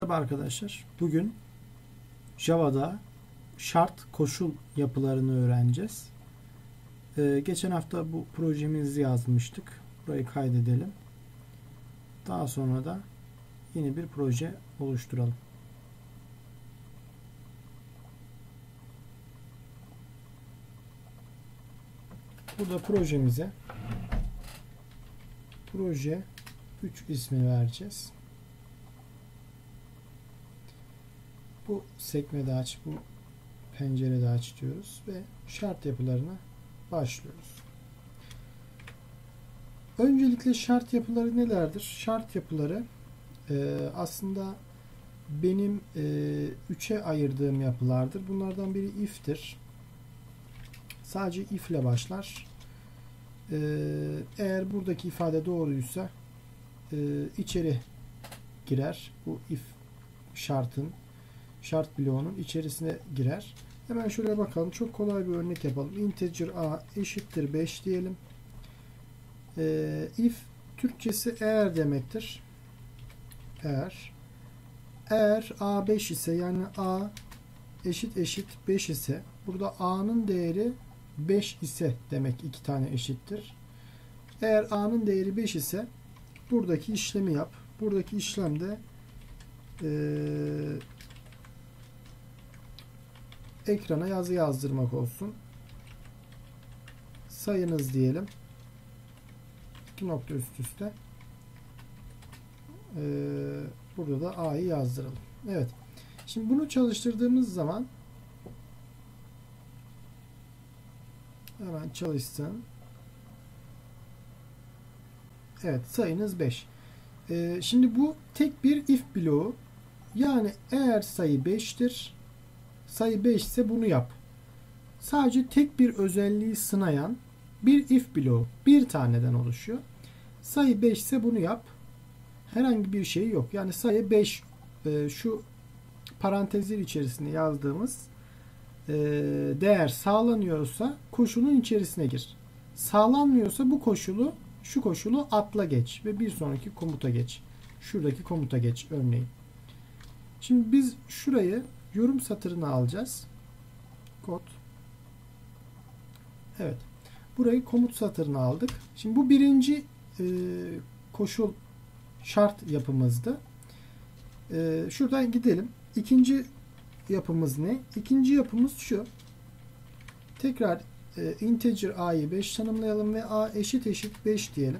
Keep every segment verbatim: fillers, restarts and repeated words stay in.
Merhaba arkadaşlar. Bugün Java'da şart koşul yapılarını öğreneceğiz. Ee, geçen hafta bu projemizi yazmıştık. Burayı kaydedelim. Daha sonra da yeni bir proje oluşturalım. Burada projemize proje üç ismi vereceğiz. Bu sekmede aç, bu pencerede aç diyoruz ve şart yapılarına başlıyoruz. Öncelikle şart yapıları nelerdir? Şart yapıları e, aslında benim e, üçe ayırdığım yapılardır. Bunlardan biri if'tir. Sadece if ile başlar. E, eğer buradaki ifade doğruysa e, içeri girer. Bu if şartın şart bloğunun içerisine girer. Hemen şöyle bakalım. Çok kolay bir örnek yapalım. Integer a eşittir beş diyelim. Ee, if Türkçesi eğer demektir. Eğer eğer a beş ise, yani a eşit eşit beş ise, burada a'nın değeri beş ise demek, iki tane eşittir. Eğer a'nın değeri beş ise buradaki işlemi yap. Buradaki işlemde eee ekrana yazı yazdırmak olsun. Sayınız diyelim. iki nokta üst üste. Ee, burada da a'yı yazdıralım. Evet. Şimdi bunu çalıştırdığımız zaman hemen çalışsın. Evet. Sayınız beş. Ee, şimdi bu tek bir if bloğu. Yani eğer sayı beştir, sayı beş ise bunu yap. Sadece tek bir özelliği sınayan bir if bloğu. Bir taneden oluşuyor. Sayı beş ise bunu yap. Herhangi bir şey yok. Yani sayı beş, e, şu parantezler içerisinde yazdığımız e, değer sağlanıyorsa koşulun içerisine gir. Sağlanmıyorsa bu koşulu, şu koşulu atla geç ve bir sonraki komuta geç. Şuradaki komuta geç örneğin. Şimdi biz şurayı yorum satırına alacağız. Kod. Evet. Burayı komut satırına aldık. Şimdi bu birinci e, koşul şart yapımızdı. E, şuradan gidelim. İkinci yapımız ne? İkinci yapımız şu. Tekrar e, integer a'yı beş tanımlayalım ve a eşit eşit beş diyelim.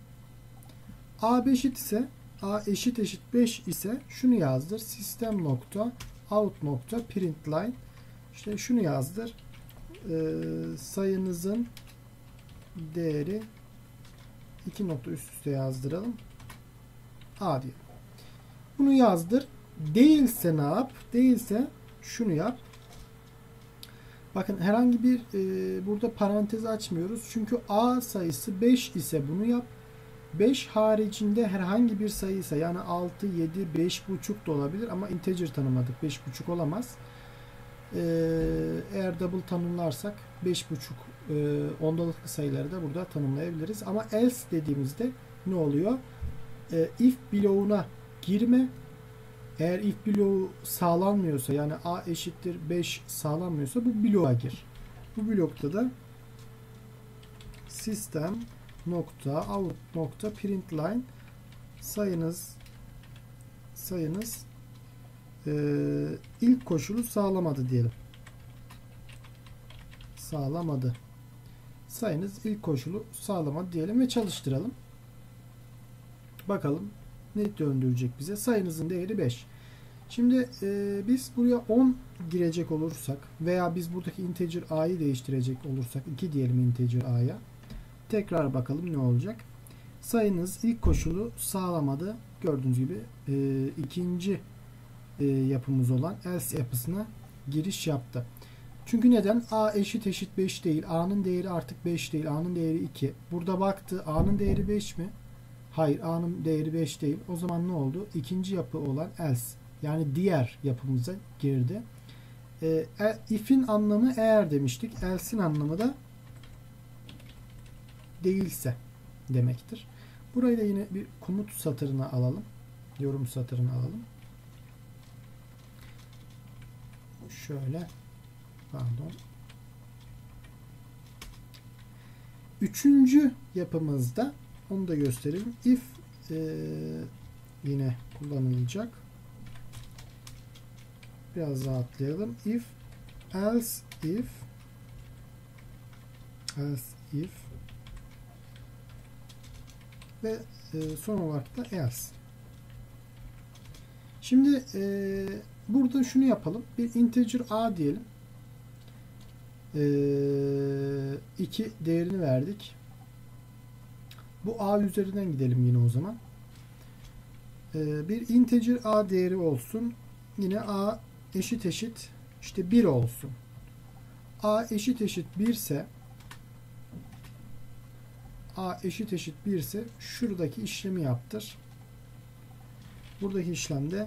A beş ise a eşit eşit beş ise şunu yazdır. System nokta out nokta println, işte şunu yazdır. Ee, sayınızın değeri iki nokta üst üste yazdıralım. A diye. Bunu yazdır. Değilse ne yap? Değilse şunu yap. Bakın herhangi bir e, burada parantez açmıyoruz. Çünkü a sayısı beş ise bunu yap. beş haricinde herhangi bir sayı ise, yani altı, yedi, beş buçuk da olabilir ama integer tanımadık. beş buçuk olamaz. Ee, eğer double tanımlarsak beş buçuk e, ondalıklı sayıları da burada tanımlayabiliriz. Ama else dediğimizde ne oluyor? Ee, if bloğuna girme. Eğer if bloğu sağlanmıyorsa, yani a eşittir beş sağlanmıyorsa bu bloğa gir. Bu blokta da system nokta out nokta println sayınız sayınız Ee, ilk koşulu sağlamadı diyelim. Sağlamadı. Sayınız ilk koşulu sağlamadı diyelim ve çalıştıralım. Bakalım ne döndürecek bize. Sayınızın değeri beş. Şimdi e, biz buraya on girecek olursak veya biz buradaki integer a'yı değiştirecek olursak, iki diyelim integer a'ya. Tekrar bakalım ne olacak. Sayınız ilk koşulu sağlamadı. Gördüğünüz gibi e, ikinci yapımız olan else yapısına giriş yaptı. Çünkü neden? A eşit eşit beş değil. A'nın değeri artık beş değil. A'nın değeri iki. Burada baktı. A'nın değeri beş mi? Hayır. A'nın değeri beş değil. O zaman ne oldu? İkinci yapı olan else, yani diğer yapımıza girdi. E, if'in anlamı eğer demiştik. Else'in anlamı da değilse demektir. Burayı da yine bir komut satırına alalım. Yorum satırına alalım. şöyle, pardon. Üçüncü yapımızda onu da gösterelim. If e, yine kullanılacak. Biraz daha atlayalım. If, else if, else if ve e, son olarak da else. Şimdi e, burada şunu yapalım. Bir integer a diyelim. iki e, değerini verdik. Bu a üzerinden gidelim yine o zaman. E, bir integer a değeri olsun. Yine a eşit eşit işte bir olsun. A eşit eşit bir ise A eşit eşit bir ise şuradaki işlemi yaptır. Buradaki işlemde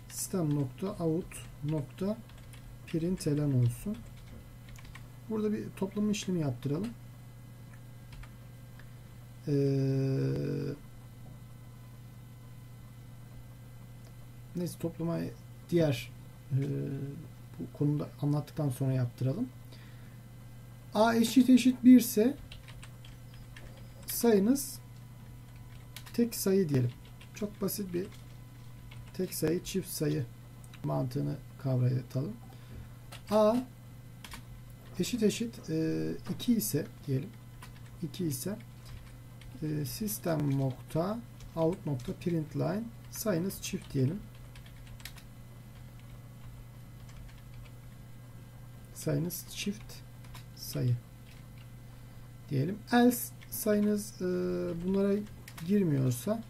system.out.println olsun. Burada bir toplama işlemi yaptıralım. Ee, neyse toplamayı diğer e, bu konuda anlattıktan sonra yaptıralım. A eşit eşit bir ise sayınız tek sayı diyelim. Çok basit bir tek sayı çift sayı mantığını kavratalım. A eşit eşit e, iki ise diyelim. iki ise e, system.out.println sayınız çift diyelim. Sayınız çift sayı diyelim. Else sayınız e, bunlara girmiyorsa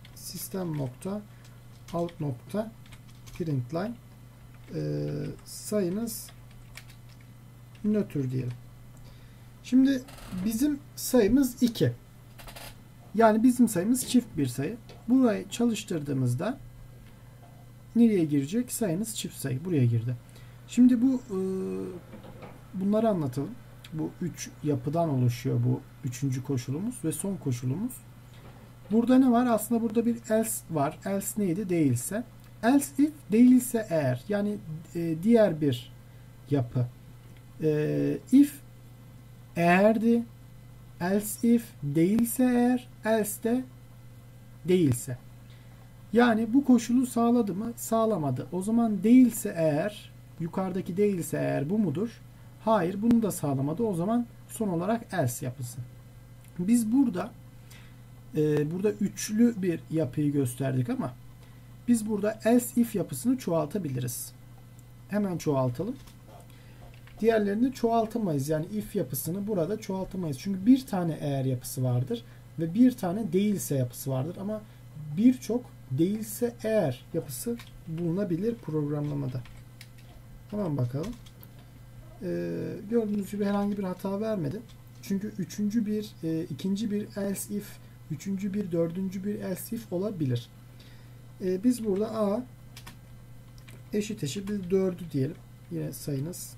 system.out.println e, sayınız nötr diyelim. Şimdi bizim sayımız iki. Yani bizim sayımız çift bir sayı. Burayı çalıştırdığımızda nereye girecek? Sayınız çift sayı. Buraya girdi. Şimdi bu e, bunları anlatalım. Bu üç yapıdan oluşuyor bu üçüncü koşulumuz ve son koşulumuz. Burada ne var? Aslında burada bir else var. Else neydi? Değilse. Else if değilse eğer. Yani e, diğer bir yapı. E, if eğerdi. Else if değilse eğer. Else de değilse. Yani bu koşulu sağladı mı? Sağlamadı. O zaman değilse eğer, yukarıdaki değilse eğer bu mudur? Hayır, bunu da sağlamadı. O zaman son olarak else yapısı. Biz burada e, burada üçlü bir yapıyı gösterdik ama biz burada else if yapısını çoğaltabiliriz. Hemen çoğaltalım. Diğerlerini çoğaltamayız. Yani if yapısını burada çoğaltamayız. Çünkü bir tane eğer yapısı vardır ve bir tane değilse yapısı vardır ama birçok değilse eğer yapısı bulunabilir programlamada. Hemen bakalım. Ee, gördüğünüz gibi herhangi bir hata vermedi. Çünkü üçüncü bir, e, ikinci bir else if, üçüncü bir, dördüncü bir else if olabilir. Ee, biz burada a eşit eşit bir dördü diyelim. Yine sayınız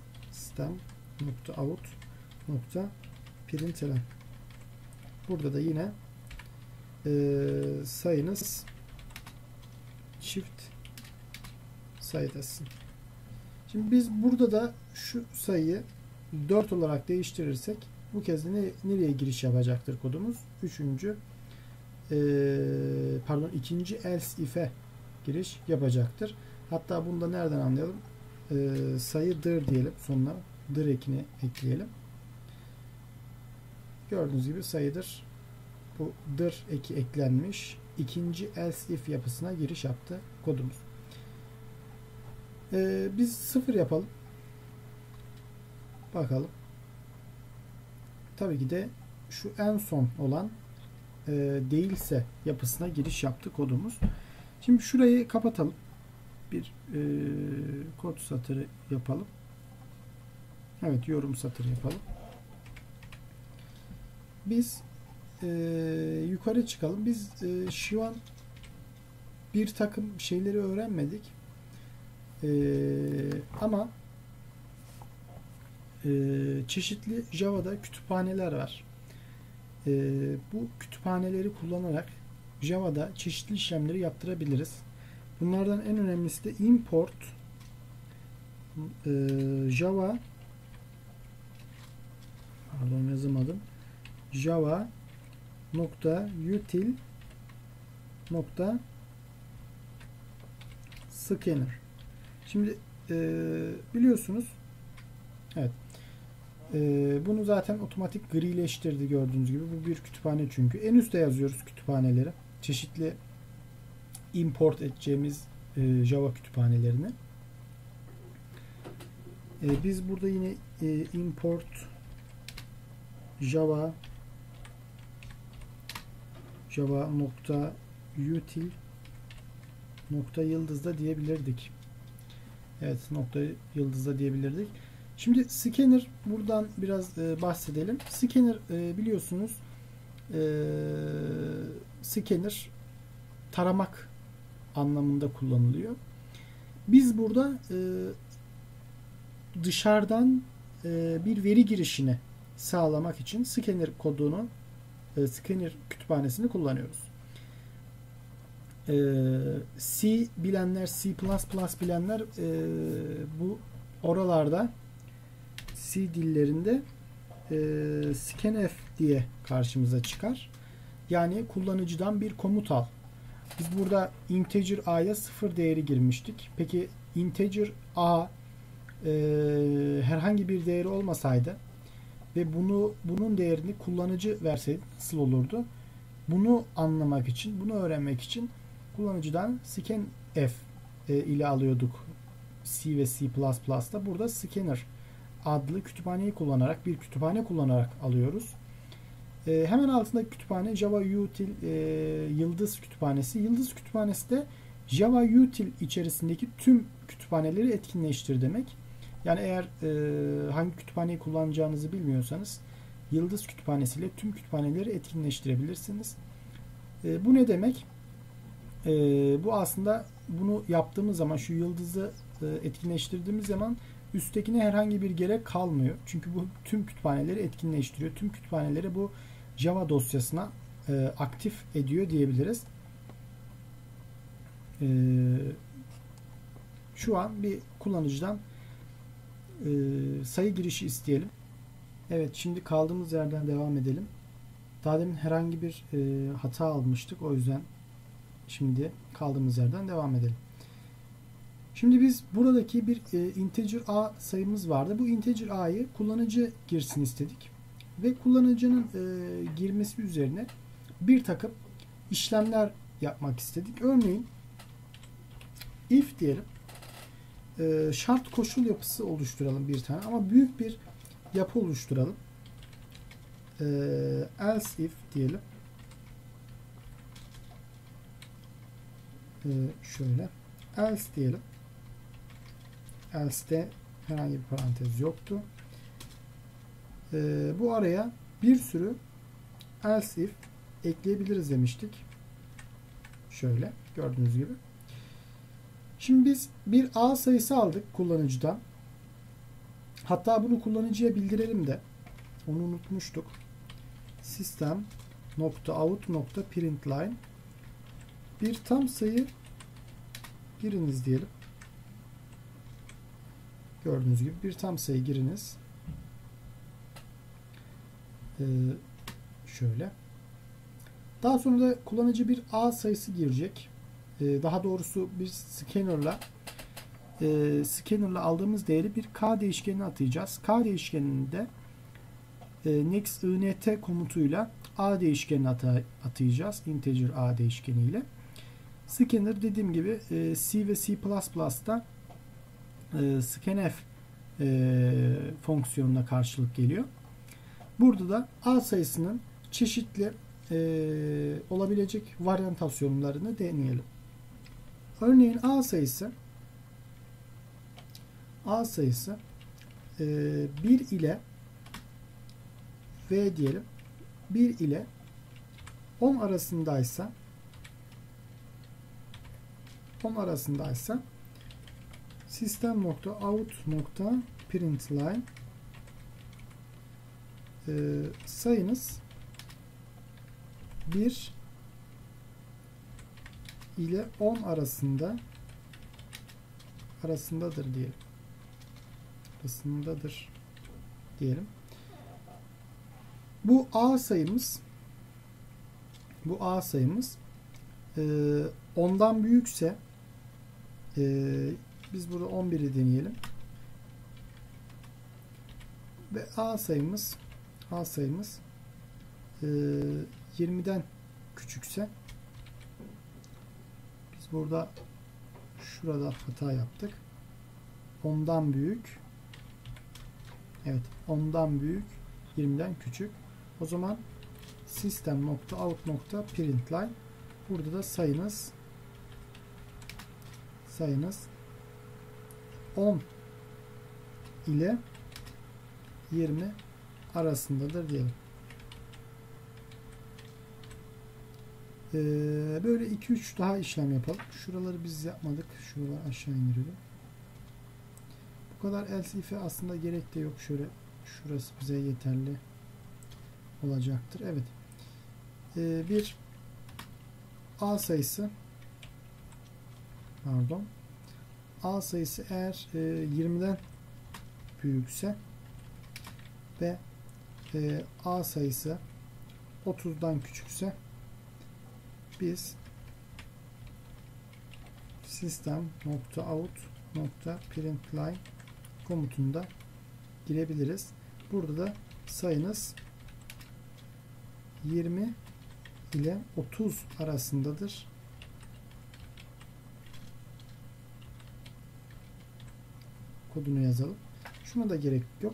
system.out.println. Burada da yine e, sayınız çift sayıdasın. Şimdi biz burada da şu sayıyı dört olarak değiştirirsek bu kez de ne, nereye giriş yapacaktır kodumuz? Üçüncü e, pardon ikinci else if'e giriş yapacaktır. Hatta bunu da nereden anlayalım? E, sayıdır diyelim. Sonuna dır ekini ekleyelim. Gördüğünüz gibi sayıdır. Bu dır eki eklenmiş. İkinci else if yapısına giriş yaptı kodumuz. Ee, biz sıfır yapalım. Bakalım. Tabii ki de şu en son olan e, değilse yapısına giriş yaptı kodumuz. Şimdi şurayı kapatalım. Bir e, kod satırı yapalım. Evet, yorum satırı yapalım. Biz e, yukarı çıkalım. Biz e, şu an bir takım şeyleri öğrenmedik. Ee, ama e, çeşitli Java'da kütüphaneler var. E, bu kütüphaneleri kullanarak Java'da çeşitli işlemleri yaptırabiliriz. Bunlardan en önemlisi de import e, Java pardon yazamadım. Java nokta util nokta scanner. Şimdi e, biliyorsunuz, evet, e, bunu zaten otomatik grileştirdi gördüğünüz gibi. Bu bir kütüphane çünkü. En üstte yazıyoruz kütüphaneleri. Çeşitli import edeceğimiz e, Java kütüphanelerini. E, biz burada yine e, import Java Java nokta util nokta yıldızda diyebilirdik. Evet, nokta yıldızda diyebilirdik. Şimdi scanner, buradan biraz e, bahsedelim. Scanner e, biliyorsunuz e, scanner taramak anlamında kullanılıyor. Biz burada e, dışarıdan e, bir veri girişini sağlamak için scanner kodunu, e, scanner kütüphanesini kullanıyoruz. E, C bilenler, C plus plus bilenler e, bu oralarda C dillerinde e, scanf diye karşımıza çıkar. Yani kullanıcıdan bir komut al. Biz burada integer a'ya sıfır değeri girmiştik. Peki integer a e, herhangi bir değeri olmasaydı ve bunu bunun değerini kullanıcı verseydi nasıl olurdu? Bunu anlamak için, bunu öğrenmek için kullanıcıdan scanf e, ile alıyorduk C ve C plus plus'ta. Burada scanner adlı kütüphaneyi kullanarak, bir kütüphane kullanarak alıyoruz. E, hemen altında kütüphane Java util e, yıldız kütüphanesi. Yıldız kütüphanesi de Java util içerisindeki tüm kütüphaneleri etkinleştir demek. Yani eğer e, hangi kütüphaneyi kullanacağınızı bilmiyorsanız yıldız kütüphanesiyle tüm kütüphaneleri etkinleştirebilirsiniz. E, bu ne demek? E, bu aslında bunu yaptığımız zaman, şu yıldızı e, etkinleştirdiğimiz zaman üsttekine herhangi bir gerek kalmıyor. Çünkü bu tüm kütüphaneleri etkinleştiriyor. Tüm kütüphaneleri bu Java dosyasına e, aktif ediyor diyebiliriz. E, şu an bir kullanıcıdan e, sayı girişi isteyelim. Evet, şimdi kaldığımız yerden devam edelim. Daha demin herhangi bir e, hata almıştık. O yüzden şimdi kaldığımız yerden devam edelim. Şimdi biz buradaki bir e, integer a sayımız vardı. Bu integer a'yı kullanıcı girsin istedik. Ve kullanıcının e, girmesi üzerine bir takım işlemler yapmak istedik. Örneğin if diyelim. E, şart koşul yapısı oluşturalım bir tane. Ama büyük bir yapı oluşturalım. E, else if diyelim. E, şöyle. Else diyelim. Else'de herhangi bir parantez yoktu. Ee, bu araya bir sürü else if ekleyebiliriz demiştik. Şöyle gördüğünüz gibi. Şimdi biz bir a sayısı aldık kullanıcıdan. Hatta bunu kullanıcıya bildirelim de. Onu unutmuştuk. System nokta out nokta println bir tam sayı giriniz diyelim. Gördüğünüz gibi bir tam sayı giriniz. Ee, şöyle. Daha sonra da kullanıcı bir a sayısı girecek. Ee, daha doğrusu bir scanner'la e, scanner'la aldığımız değeri bir k değişkenine atayacağız. K değişkeninde e, next int komutuyla a değişkenine ata, atayacağız. Integer a değişkeniyle. Scanner dediğim gibi e, C ve C plus plus'ta e, scanf e, fonksiyonuna karşılık geliyor. Burada da a sayısının çeşitli e, olabilecek varyantasyonlarını deneyelim. Örneğin a sayısı a sayısı e, bir ile v diyelim bir ile on arasındaysa on arasındaysa system.out.println e, sayınız bir ile on arasında arasındadır diyelim. arasındadır diyelim. Bu A sayımız bu A sayımız e, ondan büyükse e, biz burada on biri deneyelim. Ve A sayımız A sayımız e, yirmiden küçükse biz burada şurada hata yaptık. ondan büyük. Evet, ondan büyük, yirmiden küçük. O zaman system.out.println burada da sayınız sayınız on ile yirmi arasındadır diyelim. Ee, böyle iki üç daha işlem yapalım. Şuraları biz yapmadık. Şuraları aşağı indirelim. Bu kadar else if'e aslında gerek de yok. Şöyle şurası bize yeterli olacaktır. Evet. Ee, bir A sayısı pardon A sayısı eğer e, yirmiden büyükse ve e, A sayısı otuzdan küçükse biz system.out.println komutunda girebiliriz. Burada da sayınız yirmi ile otuz arasındadır. Kodunu yazalım. Şuna da gerek yok.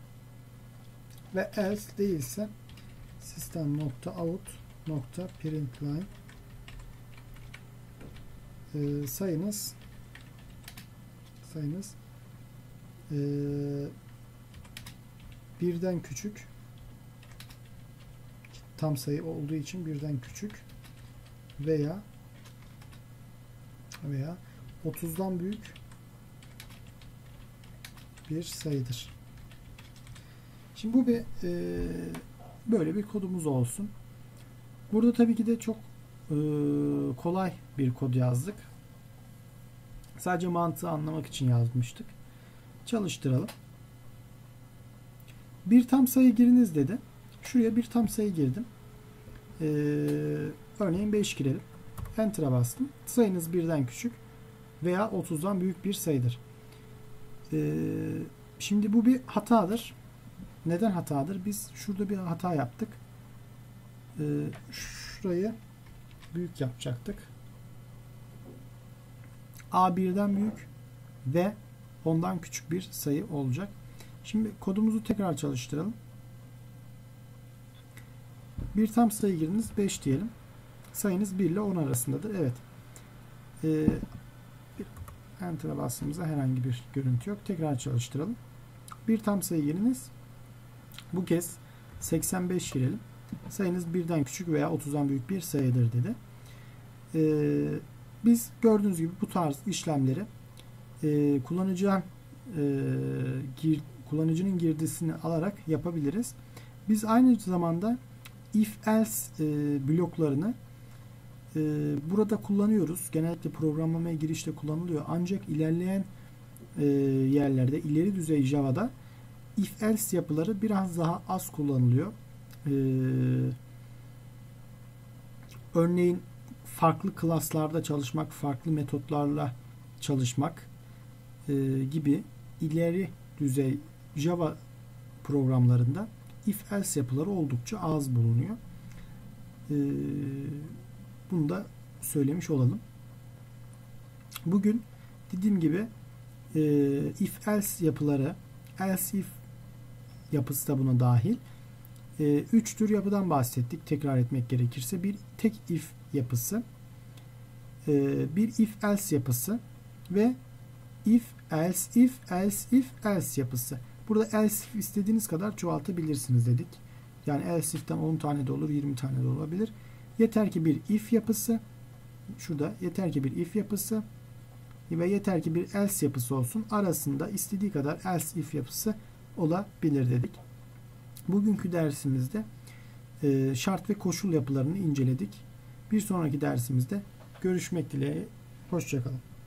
Ve else değilse system.out.println e, sayınız sayınız e, birden küçük, tam sayı olduğu için birden küçük veya veya otuzdan büyük bir sayıdır. Şimdi bu bir e, böyle bir kodumuz olsun. Burada tabii ki de çok e, kolay bir kod yazdık. Sadece mantığı anlamak için yazmıştık. Çalıştıralım. Bir tam sayı giriniz dedi. Şuraya bir tam sayı girdim. Ee, örneğin beş girelim. Enter'a bastım. Sayınız birden küçük veya otuzdan büyük bir sayıdır. Ee, şimdi bu bir hatadır. Neden hatadır? Biz şurada bir hata yaptık. Ee, şurayı büyük yapacaktık. A birden büyük ve ondan küçük bir sayı olacak. Şimdi kodumuzu tekrar çalıştıralım. Bir tam sayı girdiniz. beş diyelim. Sayınız bir ile on arasındadır. Evet. Ee, Enter'a bastığımızda herhangi bir görüntü yok. Tekrar çalıştıralım. Bir tam sayı giriniz. Bu kez seksen beş girelim. Sayınız birden küçük veya otuzdan büyük bir sayıdır dedi. Ee, biz gördüğünüz gibi bu tarz işlemleri e, kullanıcıdan e, gir, kullanıcının girdisini alarak yapabiliriz. Biz aynı zamanda if else e, bloklarını e, burada kullanıyoruz. Genellikle programlamaya girişte kullanılıyor. Ancak ilerleyen e, yerlerde, ileri düzey Java'da if else yapıları biraz daha az kullanılıyor. E, örneğin farklı klaslarda çalışmak, farklı metotlarla çalışmak e, gibi ileri düzey Java programlarında if else yapıları oldukça az bulunuyor. E, bunu da söylemiş olalım. Bugün dediğim gibi e, if else yapıları, else if yapısı da buna dahil. E, üç tür yapıdan bahsettik. Tekrar etmek gerekirse bir tek if yapısı, e, bir if else yapısı ve if else if else if else yapısı. Burada else if istediğiniz kadar çoğaltabilirsiniz dedik. Yani else if'ten on tane de olur, yirmi tane de olabilir. Yeter ki bir if yapısı, şurada yeter ki bir if yapısı ve yeter ki bir else yapısı olsun. Arasında istediği kadar else if yapısı olabilir dedik. Bugünkü dersimizde e, şart ve koşul yapılarını inceledik. Bir sonraki dersimizde görüşmek dileğiyle. Hoşça kalın.